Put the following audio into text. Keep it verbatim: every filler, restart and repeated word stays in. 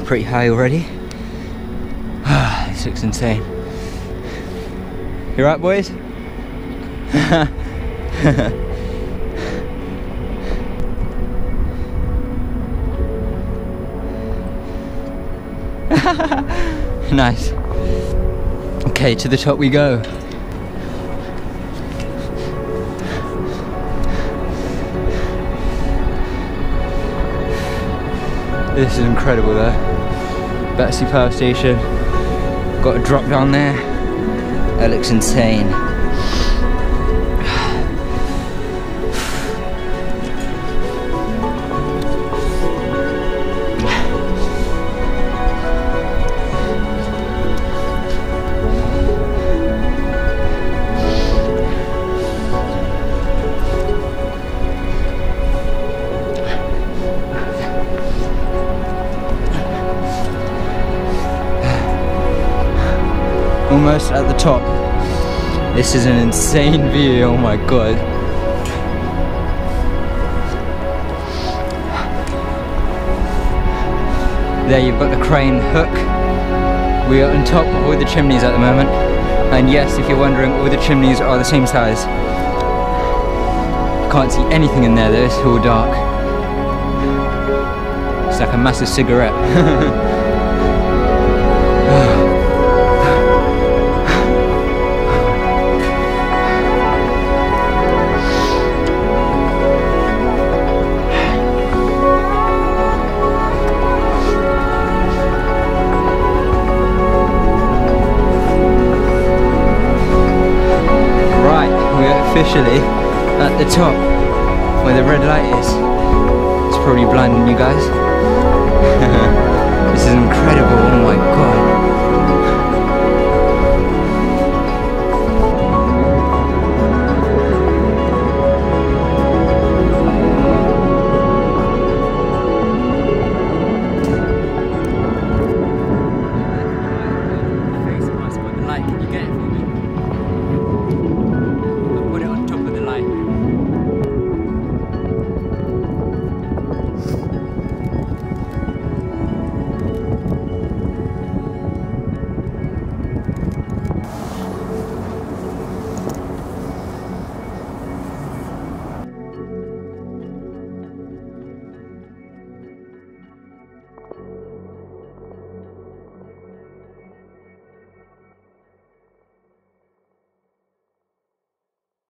pretty high already. This looks insane. You right, boys? Nice. Okay, to the top we go. This is incredible though. Battersea Power Station. Got a drop down there. That looks insane. Almost at the top. This is an insane view, oh my god. There you've got the crane hook. We are on top of all the chimneys at the moment. And yes, if you're wondering, all the chimneys are the same size. Can't see anything in there though, it's all dark. It's like a massive cigarette. Officially at the top where the red light is. It's probably blinding you guys. This is incredible, oh my god.